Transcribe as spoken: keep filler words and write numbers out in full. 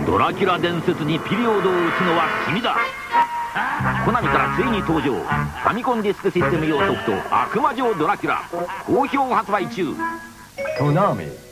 ドラキュラ伝説にピリオドを打つのは君だ。コナミからついに登場、ファミコンディスクシステム用ソフト「悪魔城ドラキュラ」好評発売中。 Konami